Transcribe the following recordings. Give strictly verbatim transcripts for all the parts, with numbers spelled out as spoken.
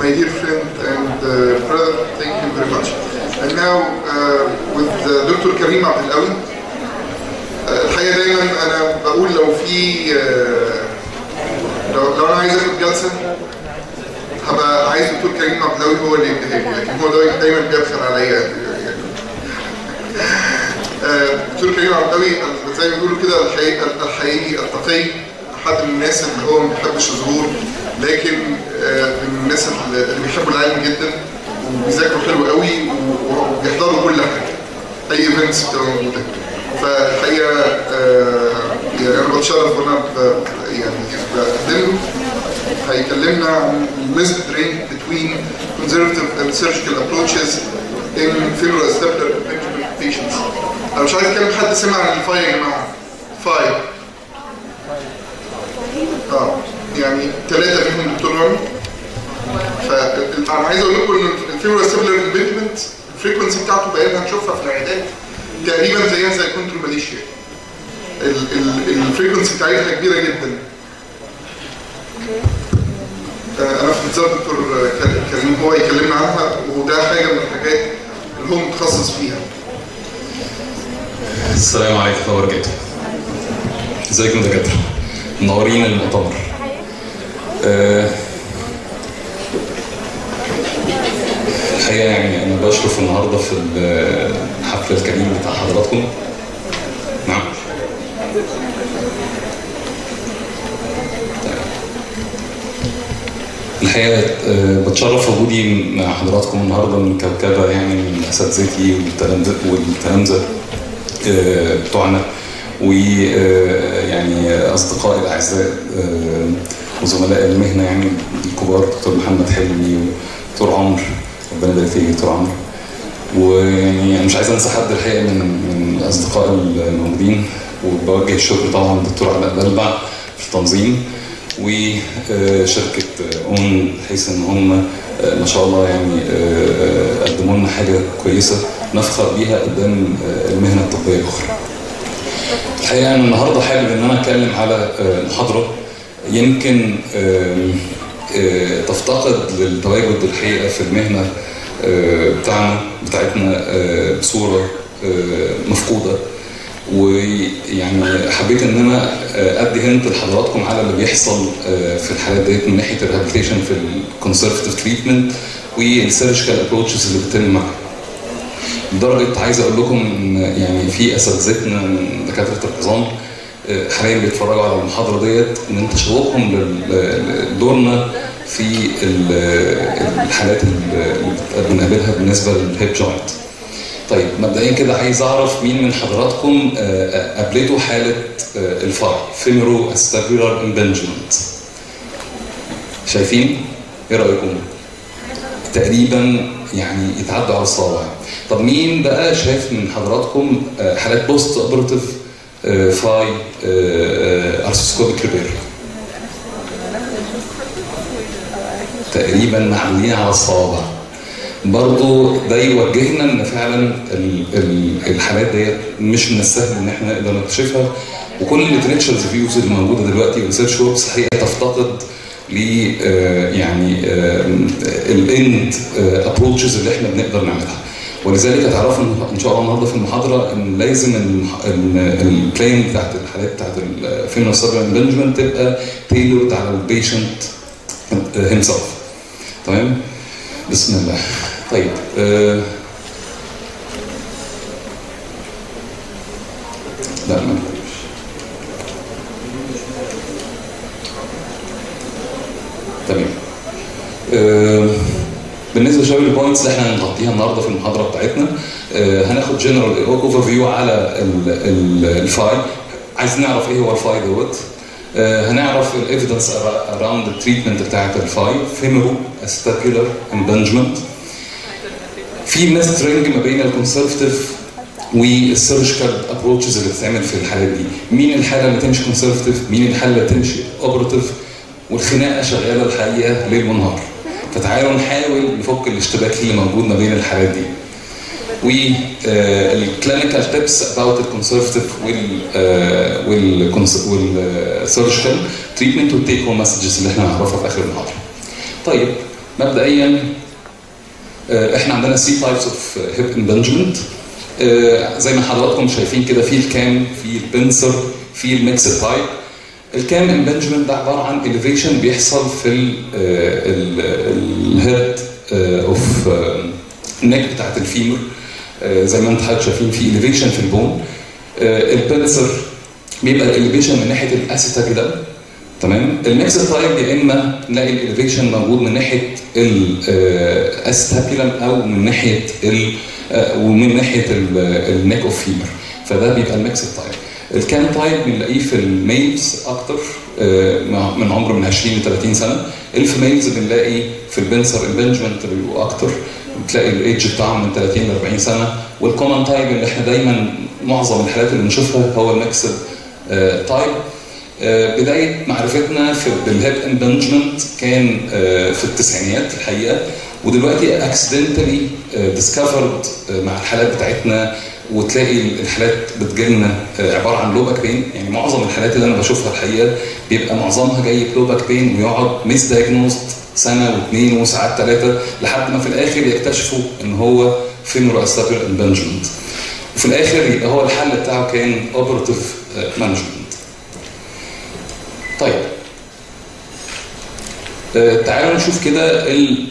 my dear friend and uh, brother, thank you very much. And now uh, with uh, Doctor Karim Abdel Kawy. uh, الحقيقة دايما أنا بقول لو في uh, لو, لو أنا عايز آخد جلسة هبقى عايز دكتور كريم عبد الكاوي هو اللي يديها لي، لكن هو دايما بيبخل عليا. دكتور كريم عبد الكاوي زي ما بيقولوا كده الحقيقي الحقيقي التقي، احد الناس اللي هو ما بيحبش الظهور، لكن من الناس اللي بيحبوا العلم جدا وبيذاكروا حلو قوي وبيحضروا كل حاجه، اي ايفنتس بتبقى موجوده. فالحقيقه يعني انا بتشرف وانا يعني بقدم هيكلمنا عن missed range between conservative and surgical approaches in femoroacetabular impingement patients. أنا مش عايز أتكلم حد سمع عن الفاي يا جماعة. فاي. آه يعني ثلاثة منهم دكتور رامي. فأنا عايز أقول لكم إن الفيموراسيبولار impingement الفريكونسي بتاعته بقينا هنشوفها في العيادات تقريبا زيها زي كونتروماليشيا. الفريكونسي بتاعتها كبيرة جدا. أنا في انتظار دكتور كريم هو يكلمنا عنها، وده حاجة من الحاجات اللي هو متخصص فيها. السلام عليكم ورحمة الله وبركاته. ازيكم يا دكاترة؟ منورين المؤتمر. أه الحقيقة يعني أنا بشرف النهاردة في الحفل الكريم بتاع حضراتكم. نعم. الحقيقة بتشرف وجودي مع حضراتكم النهارده من كوكبة يعني من أساتذتي والتلامذة بتوعنا ويعني أصدقائي الأعزاء وزملاء المهنة يعني الكبار، دكتور محمد حلمي ودكتور عمر، ربنا يبارك فيك دكتور عمر. ويعني أنا مش عايز أنسى حد الحقيقة من من الأصدقاء الموجودين، وبوجه الشكر طبعا للدكتور علاء بلبع في التنظيم وشركة اون، بحيث ان هم ما شاء الله يعني قدموا لنا حاجة كويسة نفخر بيها قدام المهنة الطبية الأخرى. الحقيقة أنا النهاردة حابب ان انا اتكلم على محاضرة يمكن تفتقد للتواجد الحقيقة في المهنة بتاعنا بتاعتنا بصورة مفقودة، ويعني حبيت ان انا ادي هنت لحضراتكم على اللي بيحصل في الحالات ديت من ناحيه الريهابيليتيشن في الكونسرفتيف تريتمنت والسيرجيكال ابروتشز اللي بتتم معاها. لدرجه عايز اقول لكم ان يعني في اساتذتنا من دكاتره العظام حاليا بيتفرجوا على المحاضره ديت من تشوقهم لدورنا في الحالات اللي بنقابلها بالنسبه للهيب جوينت. طيب مبدئيا كده عايز اعرف مين من حضراتكم قابلته حاله الفاي فيمورو استابيولار امبنجمنت؟ شايفين؟ ايه رايكم؟ تقريبا يعني يتعدوا على الصوابع. طب مين بقى شايف من حضراتكم حالات بوست اوبرتيف فاي ارثروسكوبيك ريبير؟ تقريبا معدودين على الصوابع. برضو ده يوجهنا ان فعلا الحالات ديت مش من السهل ان احنا نقدر نكتشفها، وكل الليتريتشرز فيوز اللي موجوده دلوقتي وريسيرش وركس حقيقه تفتقد ل يعني الاند ابروتشز اللي احنا بنقدر نعملها. ولذلك هتعرفوا ان شاء الله النهارده في المحاضره ان لازم البلان بتاعت الحالات بتاعت الفيموراسيبولار امبنجمنت تبقى تيلورد على البيشنت هيم سيلف. تمام؟ بسم الله. طيب آه لا ما تمام. آه بالنسبه لشويه البوينتس اللي احنا هنغطيها النهارده في المحاضره بتاعتنا، آه هناخد جنرال اوفر فيو على الفاي. عايز نعرف ايه هو الفاي دوت. آه هنعرف الايفيدنس اراوند التريتمنت بتاعت الفاي فيمورو استابيولار امبنجمنت. في ميسترنج ما بين الكونسرفتيف والسيرجيكال ابروتشز اللي بتتعمل في الحالات دي. مين الحاله اللي تمشي كونسرفتيف؟ مين الحاله اللي تمشي اوبراتيف؟ والخناقه شغاله الحقيقه ليل ونهار. فتعالوا نحاول نفك الاشتباك اللي موجود ما بين الحالات دي. والكلينيكال تيبس اباوت الكونسرفتيف وال والسيرجيكال تريتمنت والتيك هوم مسجز اللي احنا هنعرفها في اخر المحاضره. طيب مبدئيا احنا عندنا ثلاثة تايبس اوف هيب امبنجمنت. زي ما حضراتكم شايفين كده، في الكام، في البنسر، في الميكس تايب. الكام امبنجمنت ده عباره عن اليفيشن بيحصل في الهيد اوف النك بتاعت الفيمر، زي ما انتم حضرتك شايفين في اليفيشن في البون. البنسر بيبقى الاليفيشن من ناحيه الاسيتاجدم، تمام. الميكس تايب يا اما نلاقي الاليفيشن موجود من ناحيه الاستابيلم او من ناحيه ال ومن ناحيه النيك اوف فيمر، فده بيبقى الميكس تايب. الكام تايب بنلاقيه في الميلز اكتر، من عمر من عشرين ل ثلاثين سنه. الفيميلز بنلاقي في البنسر امبنجمنت بيبقوا اكتر، بتلاقي الايدج بتاعهم من ثلاثين ل أربعين سنه. والكومن تايب اللي احنا دايما معظم الحالات اللي بنشوفها هو الميكس تايب. بدايه معرفتنا في بالهيب امبنجمنت كان في التسعينيات الحقيقه، ودلوقتي اكسيدنتالي ديسكفرد مع الحالات بتاعتنا، وتلاقي الحالات بتجيلنا عباره عن لو باك بين. يعني معظم الحالات اللي انا بشوفها الحقيقه بيبقى معظمها جاي بلو باك بين، ويقعد ميس دايجنوست سنه واثنين وساعات ثلاثه لحد ما في الاخر يكتشفوا ان هو فيمورو استابيلر امبنجمنت، وفي الاخر يبقى هو الحل بتاعه كان اوبرتيف مانجمنت. طيب آه تعالوا نشوف كده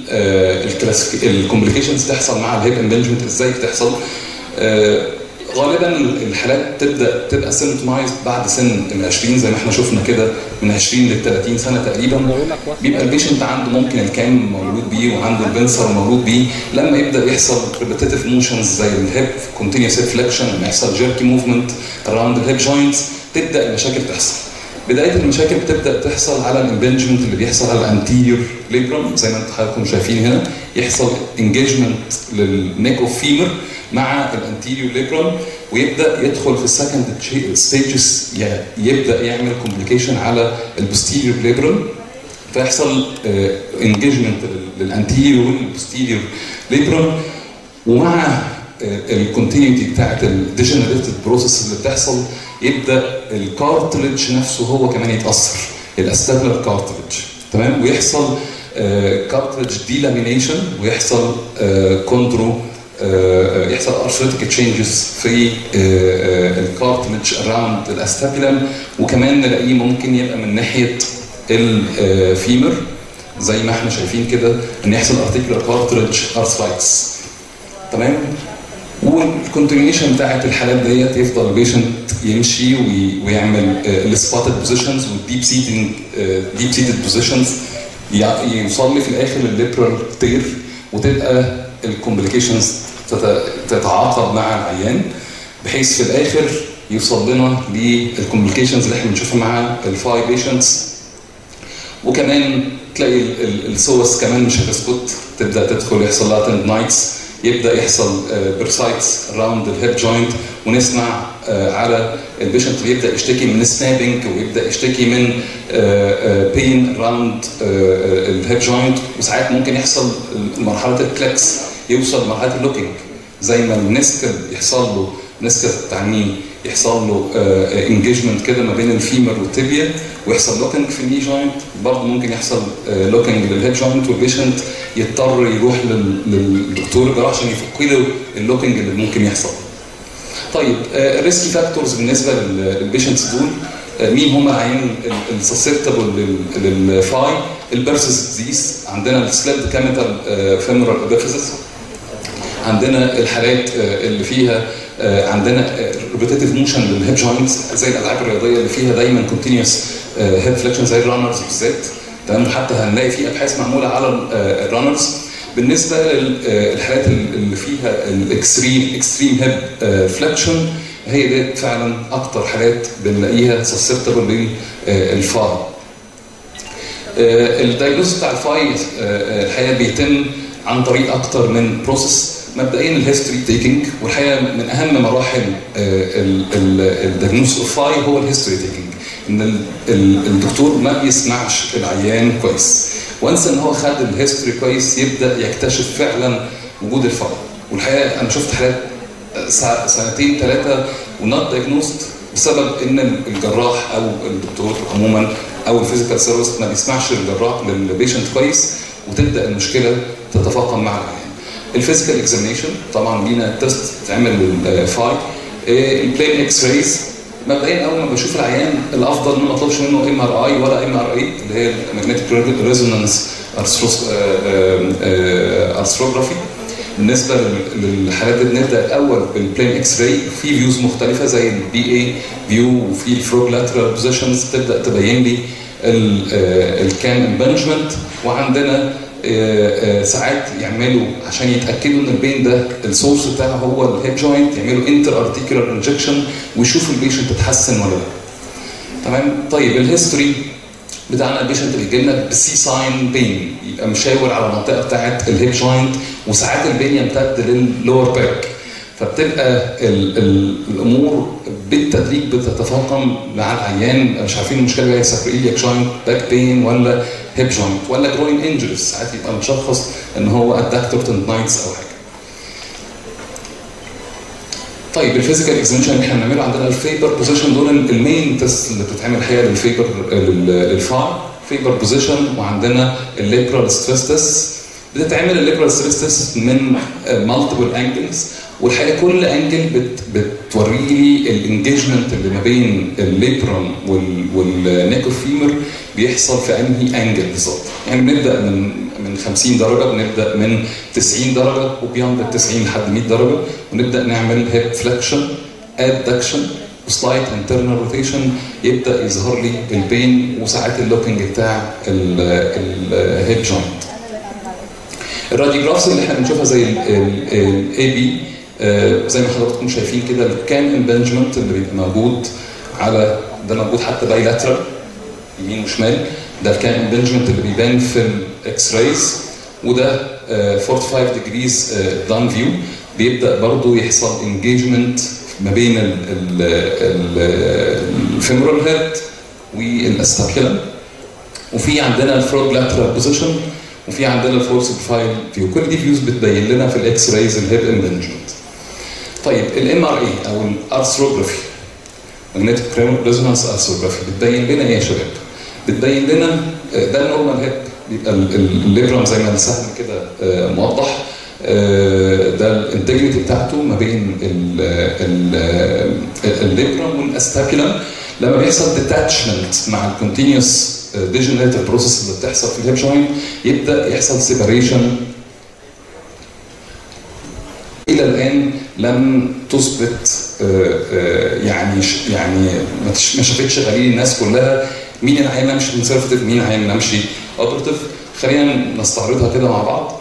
الكومبليكيشنز تحصل مع الهيب امبنجمنت ازاي بتحصل. آه غالبا الحالات تبدا تبقى سيمتومايزد بعد سن ال عشرين، زي ما احنا شفنا كده من عشرين ل ثلاثين سنه تقريبا. بيبقى البيشنت عنده ممكن الكام مولود بيه وعنده البنسر مولود بيه. لما يبدا يحصل ريبيتيتيف موشنز زي الهيب كونتينيوس هيب فليكشن، لما يحصل جيركي موفمنت اراوند الهيب جوينتس، تبدا المشاكل تحصل. بدايه المشاكل بتبدا تحصل على الامبنجمنت اللي بيحصل على الانتيريور ليبرم، زي ما انتم حضراتكم شايفين هنا. يحصل انجيجمنت للنيك اوف فيمر مع الانتيريور ليبرم، ويبدا يدخل في السكند ستيجز، يبدا يعمل كومبليكيشن على البوستيريور ليبرم، فيحصل انجيجمنت للانتيريور والبوستيريور ليبرم. ومع الكونتينيتي بتاعت الديجنريتيف بروسيس اللي بتحصل، يبدا الكارتلج نفسه هو كمان يتاثر، الاستابلر كارتلج، تمام. ويحصل كارتلج ديلامينيشن، ويحصل كوندرو، يحصل ارثريتيك تشينجز في الكارتلج اراوند الاستابيلم. وكمان نلاقيه ممكن يبقى من ناحيه الفيمر، زي ما احنا شايفين كده، ان يحصل ارتيكولار كارتلج ارثرايتس، تمام. والكونتينيوشن بتاعت الحالات ديت يفضل البيشنت يمشي ويعمل السبوتد بوزيشنز والديب سيتنج ديب سيتد بوزيشنز، يوصل لي في الاخر للليبرال تير، وتبقى الكومبليكيشنز تتعاقب مع العيان، بحيث في الاخر يوصل لنا للكومبليكيشنز اللي احنا بنشوفها مع الفاي بيشنتس. وكمان تلاقي السوس كمان مش هتسكت، تبدا تدخل يحصل لها تندنايتس، يبدا يحصل برسايتس اراوند الهيب جوينت، ونسمع على البيشنت بيبدا يشتكي من سنابنج، ويبدا يشتكي من بين اراوند الهيب جوينت. وساعات ممكن يحصل مرحله الكلكس، يوصل لمرحله اللوكينج، زي ما النسكل يحصل له نسكل تعني يحصل له انجيجمنت كده ما بين الفيمر والتibia، ويحصل لوكينج في الني جوينت. برضه ممكن يحصل لوكينج للهيب جوينت، والبيشنت يضطر يروح للدكتور الجراح عشان يفك له اللوكينج اللي ممكن يحصل. طيب الريسكي فاكتورز بالنسبه للبيشنتس دول، مين هم العيان السسبتبل للفاي؟ البرسس ديزيز، عندنا السليبد كاميتال فيمورال ابيفيسس، عندنا الحالات اللي فيها عندنا ريبيتيتيف موشن للهيب جوينتس، زي الالعاب الرياضيه اللي فيها دايما كونتينيوس هيب فليكشن زي الرانرز بالذات، تمام. حتى هنلاقي في ابحاث معموله على الرانرز. بالنسبه للحالات اللي فيها الاكستريم اكستريم هيب فليكشن، هي دي فعلا اكتر حالات بنلاقيها سسبتبل للفاي. الدايجنوز بتاع الفاي الحقيقه بيتم عن طريق اكتر من بروسيس. مبدئيا الهيستوري تيكينج، والحقيقه من اهم مراحل الدايجنوز اوف فاي هو الهيستوري تيكينج، ان الدكتور ما بيسمعش العيان كويس. وانس ان هو خد الهيستوري كويس، يبدا يكتشف فعلا وجود الفاي. والحقيقه انا شفت حالات سنتين ثلاثه ونوت دايجنوزد بسبب ان الجراح او الدكتور عموما او الفيزيكال سيرفيس ما بيسمعش الجراح للبيشنت كويس، وتبدا المشكله تتفاقم مع العيان. الفيزيكال اكزامينشن طبعا لينا تيست بتتعمل للفاي. البلين اكس رايز مبدئيا اول ما بشوف العيان الافضل ان ما اطلبش منه ام ار اي ولا ام ار اي اللي هي الماجنتيك ريزونانس ارثروجرافي. بالنسبه للحالات دي بنبدا الاول بالبلين اكس راي، في فيوز مختلفه زي البي اي فيو وفي الفروج لاترال بوزيشنز تبدا تبين لي الكان امبنجمنت. وعندنا ساعات يعملوا عشان يتاكدوا ان البين ده السورس بتاعه هو الهيب جوينت يعملوا انتر ارتيكولار انجكشن ويشوفوا البيشنت تتحسن ولا لا. تمام. طيب الهيستوري بتاعنا البيشنت بيجي لنا بسي ساين بين، يبقى مشاور على المنطقه بتاعه الهيب جوينت، وساعات البين يمتد لللور باك، فبتبقى ال ال الامور بالتدريج بتتفاقم مع العيان. مش عارفين المشكله هي ساكرويلياك جوينت، باك بين، ولا هيب جوينت، ولا جروين انجريز. ساعات يبقى مشخص ان هو ادكتور تندنايتس او حاجه. طيب الفيزيكال اكزامينشن اللي احنا بنعمله عندنا الفيبر بوزيشن، دول المين تيست اللي بتتعمل الحقيقه للفيبر للفار فيبر بوزيشن. وعندنا الليبرال ستريس تيست، بتتعمل الليبرال ستريس تيست من مالتيبل انجلز، والحقيقه كل انجل بت بتوري لي الانجيجمنت اللي ما بين الليبرم والنيك اوف فيمر بيحصل في انهي انجل بالظبط. يعني بنبدا من من خمسين درجه، بنبدا من تسعين درجه، وبياند ال تسعين لحد مية درجه، ونبدا نعمل هيب فليكشن، ادكشن، وسلايت انترنال روتيشن، يبدا يظهر لي البين وساعات اللوكينج بتاع الهيب جوينت. الراديوجرافز اللي احنا بنشوفها زي الاي بي زي ما حضراتكم شايفين كده، الكان امبنجمنت اللي بيبقى موجود على ده موجود حتى بايلاترال يمين وشمال، ده الكان امبنجمنت اللي بيبان في الاكس رايز، وده خمسة وأربعين ديجريز دان فيو، بيبدا برضو يحصل انجيجمنت ما بين الفيمورال هيد والاستابيولم. وفي عندنا الفروج لاترال بوزيشن، وفي عندنا الفورس بروفايل فيو. كل دي فيوز بتبين لنا في الاكس رايز الهيب امبنجمنت. طيب الام ار اي او الارثروجرافي، ماجنتيك ريزونانس ارثروجرافي، بتبين لنا ايه يا شباب؟ بتبين لنا ده النورمال هيب، بيبقى الليبرم زي ما السهم كده موضح، ده الانتجريتي بتاعته ما بين الليبرم والاستابيولم. لما بيحصل ديتاتشمنت مع الكونتينيوس ديجنريتيف بروسيس اللي بتحصل في الهيب جوينت، يبدا يحصل سيباريشن. الى الان لم تثبت يعني يعني ما شافتش غليل الناس كلها مين العيان نمشي كونسرفتيف، مين العيان نمشي اوبرتيف. خلينا نستعرضها كده مع بعض.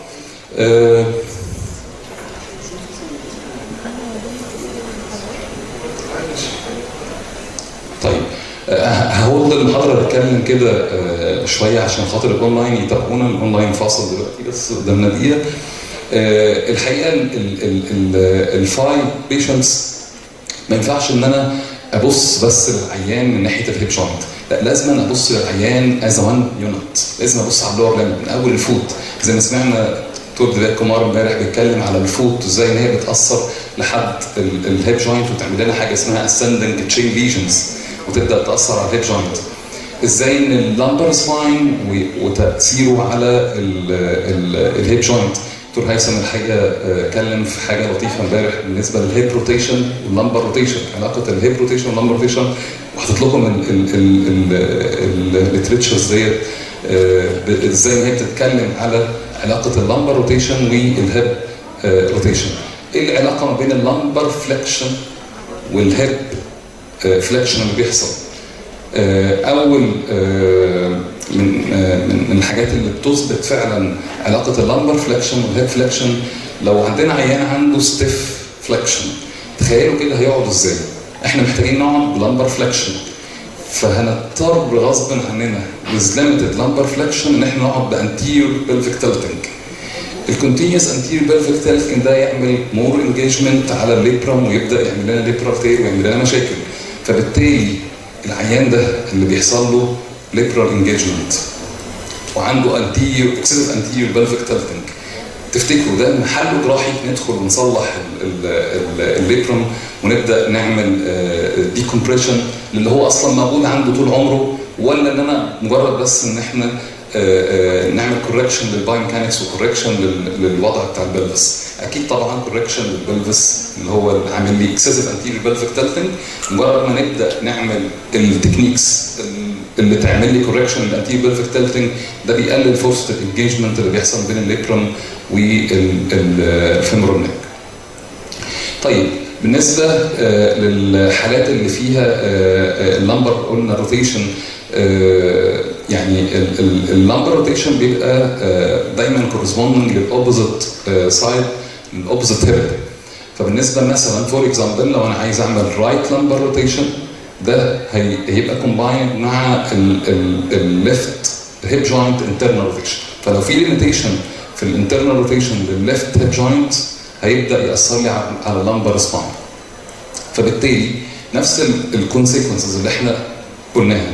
طيب هقول المحاضره بتكلم كده شويه عشان خاطر الاونلاين يتابعونا. الاونلاين فاصل دلوقتي بس قدامنا دقيقه. الحقيقه الفاي بيشنتس ما ينفعش ان انا ابص بس للعيان من ناحيه الهيب جوينت، لا لازم أنا ابص للعيان از وان يونت، لازم ابص على اللور ليمب من اول الفوت. زي ما سمعنا دكتور دلال كومار امبارح بيتكلم على الفوت وازاي ان هي بتاثر لحد الهيب جوينت وتعمل لنا حاجه اسمها اسندنج تشين ليجنز وتبدا تاثر على الهيب جوينت. ازاي ان اللامبر سباين وتاثيره على الهيب جوينت. دكتور هيثم الحقيقه اتكلم في حاجه لطيفه امبارح بالنسبه للهيب روتيشن واللامبر روتيشن، علاقه الهيب روتيشن واللامبر روتيشن، وحاطط لكم الليتريتشرز ديت ازاي ان هي بتتكلم على علاقه اللامبر روتيشن والهيب روتيشن. ايه العلاقه ما بين اللامبر فليكشن والهيب فليكشن اللي بيحصل؟ اول من من الحاجات اللي بتثبت فعلا علاقه اللامبر فليكشن والهيب فليكشن، لو عندنا عيان عنده ستيف فليكشن، تخيلوا كده هيقعد ازاي؟ احنا محتاجين نقعد بلامبر فليكشن، فهنضطر غصب عننا with limited lumbar flexion ان احنا نقعد بانتيريور pelvic tilting. الكونتينيوس انتيريور pelvic tilting ده يعمل مور انجيجمنت على الليبرم ويبدا يعمل لنا ليبرال تير ويعمل لنا مشاكل. فبالتالي العيان ده اللي بيحصل له ليبرال انجيجمنت وعنده انتيريور اكسسيف انتيريور pelvic tilting، تفتكروا ده محله جراحي ندخل ونصلح الليبرم ونبدا نعمل ديكمبريشن اللي هو اصلا موجود عنده طول عمره، ولا ان انا مجرد بس ان احنا نعمل كوركشن للبايوميكانكس وكوركشن للوضع بتاع البلفس. اكيد طبعا كوركشن للبلفس اللي هو اللي عامل لي اكسسيف انتيريور بلفيك تلتنج، مجرد ما نبدا نعمل التكنيكس اللي تعمل لي كوركشن للانتيريور بلفيك تلتنج ده بيقلل فرصه الانجيجمنت اللي بيحصل بين الليبرم والفيمورال نيك. طيب بالنسبه للحالات اللي فيها اللمبر قلنا روتيشن، يعني اللمبر روتيشن بيبقى دايما كورسبوندنج للاوبوزيت سايد، للاوبوزيت هيب. فبالنسبه مثلا فور اكزامبل لو انا عايز اعمل رايت لمبر روتيشن ده هيبقى كومبايند مع الليفت هيب جوينت انترنال روتيشن. فلو في ليميتيشن في الانترنال روتيشن للليفت هيب جوينت هيبدا ياثر لي على اللمبر سباين. فبالتالي نفس الكونسيكونسز اللي احنا قلناها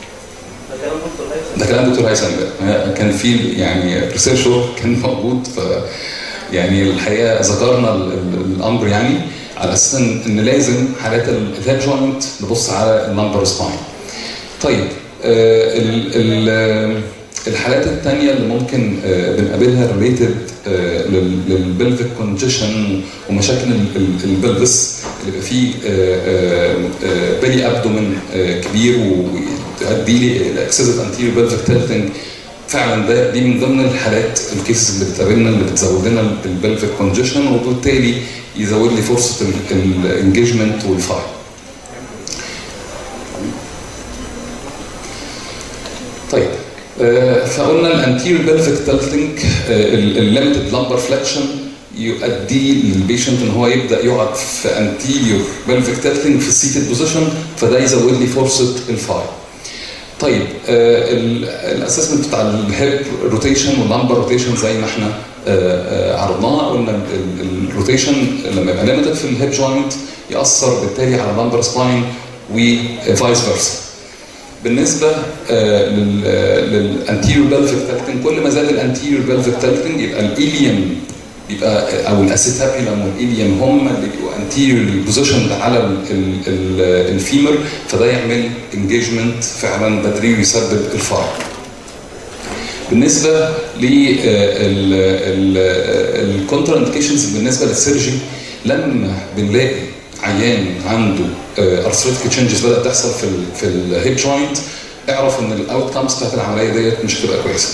ده كلام دكتور هيثم كان في يعني ريسيرش كان موجود، ف يعني الحقيقه ذكرنا الامر يعني على اساس ان لازم حالات الهيب جوينت نبص على اللمبر سباين. طيب آه ال ال الحالات الثانيه اللي ممكن آه بنقابلها ريليتد آه للبلفيك كونجيشن ومشاكل البلفس اللي بيبقى فيه بيلي ابدومين كبير وتؤدي لي الاكسسيف انتيريور بلفيك تلتنج. فعلا ده دي من ضمن الحالات الكيسز اللي بتقابلنا اللي بتزود لنا البلفيك كونجيشن وبالتالي يزود لي فرصه الانجيجمنت والفاي. طيب فقلنا الانتيريور بلفيك تلتنج الليمتد لمبر فليكشن يؤدي للبيشنت ان هو يبدا يقعد في انتيريور بلفيك تلتنج في السيتد بوزيشن، فده يزود لي فرصه الفاي. طيب آه الاسسمنت بتاع الهيب روتيشن واللمبر روتيشن زي ما احنا آه عرضناها، قلنا الروتيشن لما يبقى ليميتد في الهيب جوينت ياثر بالتالي على اللمبر سباين وفايس فيرسا. بالنسبه آه للانتيريور بلفيك تلتنج كل ما زاد الانتيريور بلفيك تلتنج يبقى الايليوم يبقى او الاسيتابيولم والايليوم هم اللي بيبقوا انتيريورلي بوزيشند على الفيمر، فده يعمل انجيجمنت فعلا بدري ويسبب الفاي. بالنسبه للكونترا انديكيشنز بالنسبه للسيرجي، لما بنلاقي عيان عنده ارثريتيك تشينجز بدات تحصل في ال في الهيب جوينت، اعرف ان الاوت كامز بتاعت العمليه ديت مش هتبقى كويسه.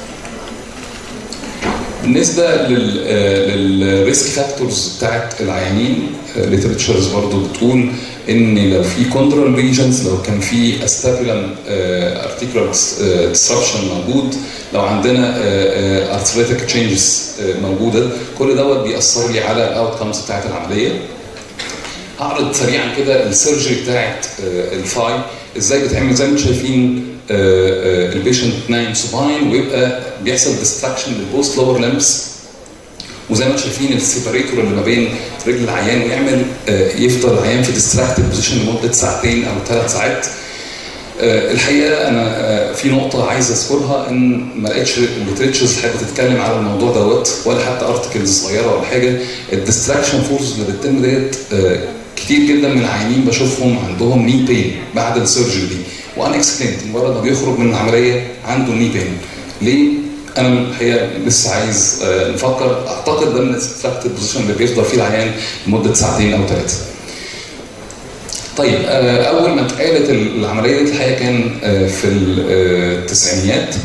بالنسبه للريسك فاكتورز بتاعت العيانين، ليترشرز برضو بتقول ان لو في كوندرال ريجنز، لو كان في استابيلم ارتيكولار ديستربشن موجود، لو عندنا ارثريتيك تشينجز موجوده، كل دوت بيأثر لي على الاوت كامز بتاعت العمليه. هعرض سريعا كده السيرجري بتاعت الفاي ازاي بتعمل. زي ما انتم شايفين البيشنت نايم سوباين ويبقى بيحصل ديستراكشن للبوست لور لمبس، وزي ما انتم شايفين السيبريتور اللي ما بين رجل العيان ويعمل يفضل العيان في ديستراكتد بوزيشن لمده ساعتين او ثلاث ساعات. الحقيقه انا في نقطه عايز اذكرها، ان ما لقيتش الليترشرز حابه تتكلم على الموضوع دوت ولا حتى ارتكلز صغيره ولا حاجه. الديستراكشن فورس اللي بتتم ديت كتير جدا من العيانين بشوفهم عندهم ني بين بعد السيرجري دي، وان اكسبليند مجرد ما بيخرج من العمليه عنده ني بين. ليه؟ انا الحقيقه لسه عايز نفكر. اعتقد ده من الديستراكتد بوزيشن اللي بيفضل فيه العيان لمده ساعتين او ثلاثه. طيب اول ما اتقالت العمليه دي الحقيقه كان في التسعينيات،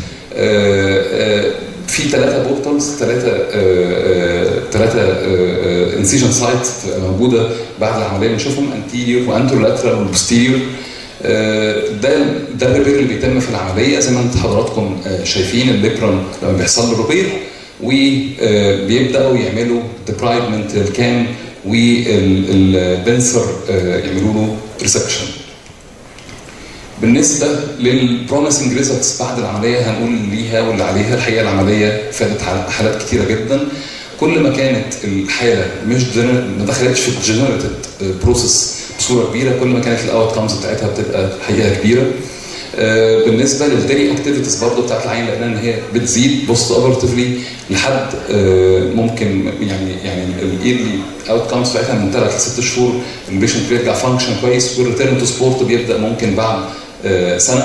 في ثلاثه بورتالز، ثلاثه ثلاثه انسيجن سايت موجوده بعد العمليه بنشوفهم، انتيريور وانترولاترال وبوستيريور. ده ده الريبير اللي بيتم في العمليه زي ما انتم حضراتكم شايفين. الليبرون لما بيحصل له ريبير وبيبداوا يعملوا ديبرايدمنت للكام والبنسر يعملوا له ريسكشن. بالنسبه للبروميسنج ريزلتس بعد العمليه هنقول ليها واللي عليها. الحقيقه العمليه فادت حالات كثيره جدا. كل ما كانت الحاله مش ما دخلتش في الجنريتد بروسيس بصوره كبيره، كل ما كانت الاوت كامز بتاعتها بتبقى الحقيقه كبيره. بالنسبه للديلي اكتيفيتيز برضه بتاعت العين، لقينا ان هي بتزيد بوست اوبرتيفلي لحد ممكن يعني يعني الايرلي اوت كامز بتاعتها من ثلاث لست شهور البيشنت بيرجع فانكشن كويس، والريتيرن تو سبورت بيبدا ممكن بعد سنه.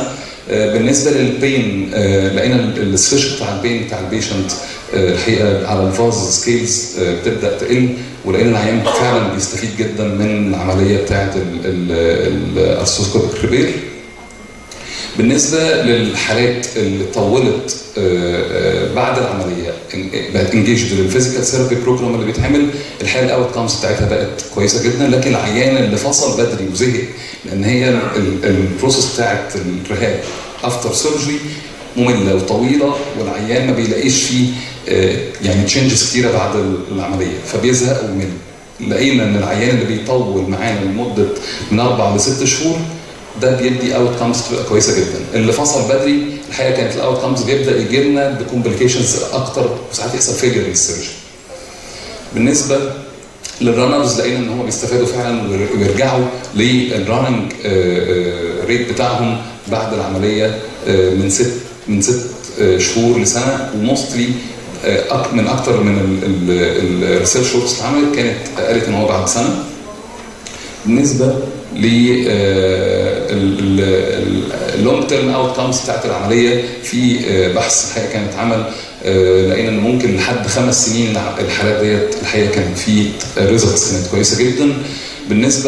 بالنسبه للبين لقينا السويتش بتاع البين بتاع البيشنت الحقيقه على الفاز سكيلز بتبدا تقل، ولقينا العيان فعلا بيستفيد جدا من العمليه بتاعه الارثروسكوبيك ريبير. بالنسبه للحالات اللي طولت بعد العمليه بقت انجيجد للفيزيكال ثيرابي بروجرام اللي بيتعمل، الحاله الاوت كامز بتاعتها بقت كويسه جدا. لكن العيان اللي فصل بدري وزهق لان هي البروسيس بتاعت الرهاب افتر سيرجري ممله وطويله، والعيان ما بيلاقيش فيه يعني تشينجز كتيره بعد العمليه فبيزهق ويمل. لقينا ان العيان اللي بيطول معانا لمده من اربع لست شهور ده بيدي اوت كامز بتبقى كويسه جدا. اللي فصل بدري الحقيقه كانت الاوت كامز بيبدا يجي لنا بكومبليكيشنز اكتر وساعات يحصل فيلير للسيرجن. بالنسبه للرانرز لقينا ان هم بيستفادوا فعلا ويرجعوا للراننج ريت بتاعهم بعد العمليه من ست من ست شهور لسنه، وموستلي من اكتر من الريسيرش وركس اللي اتعملت كانت قالت ان هو بعد سنه. بالنسبه للونج تيرم اوت كامز بتاعت العمليه في بحث الحقيقه كان اتعمل لقينا ان ممكن لحد خمس سنين الحالات ديت الحقيقه كان في ريزلتس كانت كويسه جدا. بالنسبه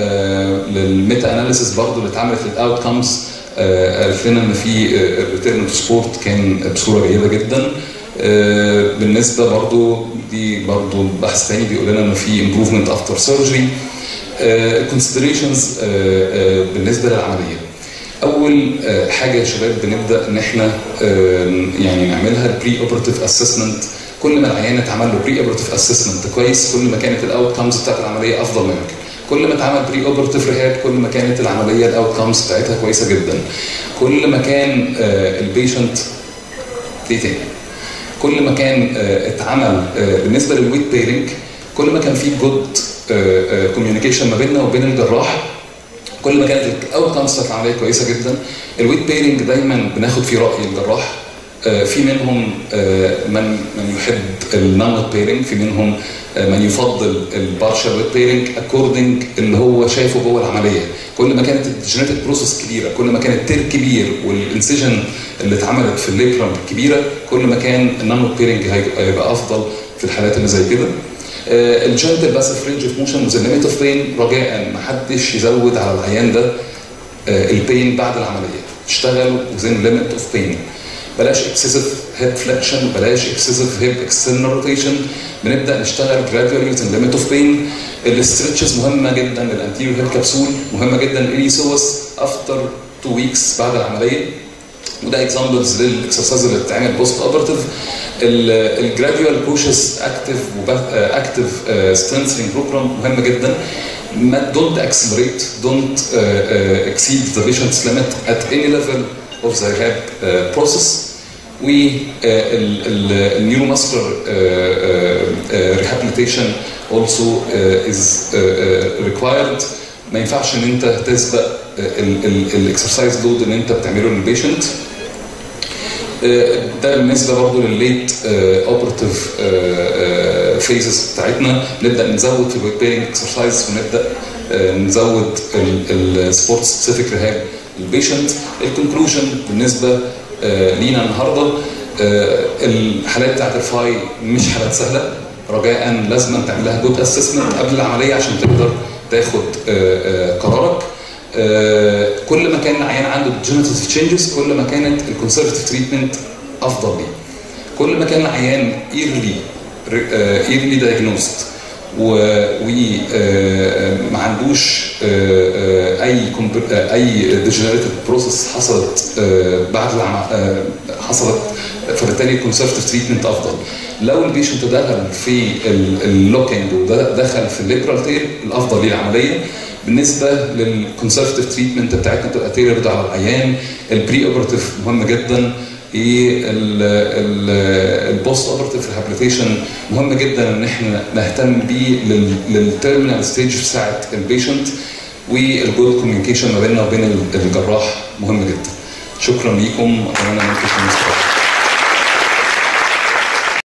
للميتا اناليسيس برضه اللي اتعملت للاوت كامز قالت لنا ان في الريتيرن تو سبورت كان بصوره جيده جدا. بالنسبه برضه دي برضه بحث ثاني بيقول لنا ان في امبروفمنت افتر سيرجري. كونسيدريشنز uh, uh, uh, بالنسبه للعمليه. اول uh, حاجه يا شباب بنبدا ان احنا uh, يعني نعملها البري اوبرتيف اسسمنت. كل ما العيان اتعمل له بري اوبرتيف اسسمنت كويس، كل ما كانت الاوت كامز بتاعت العمليه افضل ما يمكن. كل ما اتعمل بري اوبرتيف ريهاب كل ما كانت العمليه الاوت كامز بتاعتها كويسه جدا. كل ما كان uh, البيشنت دي تاني كل ما كان uh, اتعمل uh, بالنسبه للويت بيرنج كل ما كان في جود كوميونيكيشن ما بيننا وبين الجراح، كل ما كانت الاوت كامز بتاعت العمليه كويسه جدا. الويت بيرنج دايما بناخد فيه راي الجراح، في منهم من من يحب النون ويت بيرنج، في منهم من يفضل البارشال ويت بيرنج اكوردنج اللي هو شايفه جوه العمليه. كل ما كانت الجينيتك بروسس كبيره، كل ما كان التير كبير والانسيجن اللي اتعملت في الليبرم كبيره، كل ما كان النون ويت بيرنج هيبقى افضل في الحالات اللي زي كده. الجنتل باسف رينج اوف موشن وذ ليميت اوف بين، رجاء ما حدش يزود على العيان ده البين بعد العمليه، اشتغل وذ ليميت اوف بين. بلاش اكسسيف هيب فليكشن، بلاش اكسسيف هيب اكسترنال روتيشن. بنبدا نشتغل جرادوالي وذ ليميت اوف بين. الاسترتشز مهمه جدا للانتيريور هيب كبسول، مهمه جدا للإليسوس افتر تو ويكس بعد العمليه. وده اكزامبلز للاكسرسايز اللي بتتعمل بوست اوبرتيف. الجراديوال بوشز اكتف اكتف سترينثنينج بروجرام مهم جدا. ما دونت اكسلريت، دونت اكسيد ذا بيشنتس ليميت ات اني ليفل اوف ذا ريهاب بروسيس. والنيوروماسكولار ريهابيليتيشن also is required. ما ينفعش ان انت تسبق الاكسرسايز لود اللي انت بتعمله للبيشنت. ده بالنسبه برضه للليت اوبرتيف فيزز بتاعتنا. نبدا نزود في الويت بيرنج اكسرسايز ونبدا نزود السبورت سبيسيفيك ريهاب للبيشنت. الكونكلوجن بالنسبه لينا النهارده، الحالات بتاعت الفاي مش حالات سهله، رجاء لازم تعمل لها جود اسسمنت قبل العمليه عشان تقدر تاخد قرارك. كل ما كان العيان عنده جينيتيف تشينجز كل ما كانت الكونسرفتيف تريتمنت افضل ليه. كل ما كان العيان ايرلي ايرلي دايجنوست وما عندوش اي اي ديجنريتيف بروسيس حصلت بعد حصلت، فبالتالي الكونسرفتيف تريتمنت افضل. لو البيشنت دخل في اللوكينج ودخل في الليبرال تير الافضل ليه العمليه. بالنسبه للكونسرفتيف تريتمنت بتاعتنا بتبقى تيرد على العيان. البري اوبرتيف مهم جدا. البوست اوبرتيف ريهابيليتيشن مهم جدا ان احنا نهتم بيه للتيرمينال ستيج بتاعت البيشنت. والجود كوميونيكيشن ما بيننا وبين الجراح مهم جدا. شكرا ليكم، اتمنى ان انتم تكونوا